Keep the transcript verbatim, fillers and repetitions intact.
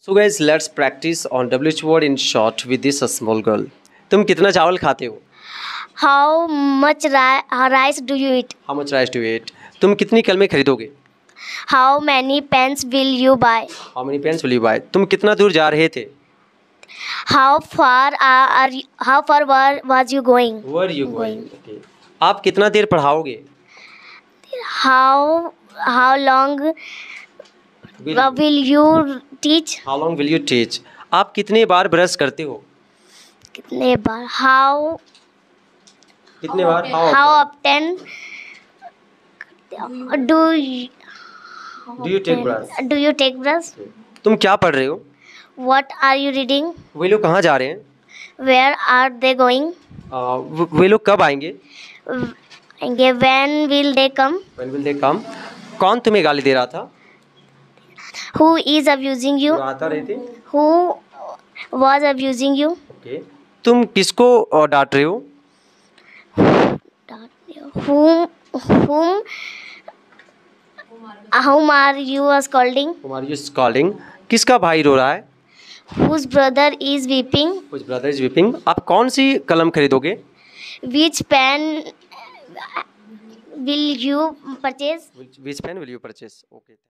So guys let's practice on W H word in short with this small girl. तुम कितना चावल खाते हो? How much ri- rice do you eat? How much rice do you eat? तुम कितनी कलमें खरीदोगे? How many pens will you buy? How many pens will you buy? तुम कितना दूर जा रहे थे? How far are, are you, how far were, was you going? Were you going? Okay. आप कितना देर पढ़ाओगे? How how long Will uh, will you teach? How long will you teach? आप कितने बार ब्रश करते हो? कितने बार? How कितने बार? how often do you, do you take brush? do you take brush? तुम क्या पढ़ रहे हो? What are you reading? वे लोग कहाँ जा रहे हैं? Where are they going? आ, व- वे लोग कब आएंगे? Okay, when will they come? When will they come? कौन तुम्हें गाली दे रहा था? Who is abusing you? जो आता रहे थे? Who was abusing you? Okay. तुम किसको अ, डांट रहे हो? Whom whom whom are you scolding? Whom are you scolding? किसका भाई रो रहा है? Whose brother is weeping? Whose brother is weeping? आप कौन सी कलम खरीदोगे? Which pen will you purchase? Which, which pen will you purchase? Okay.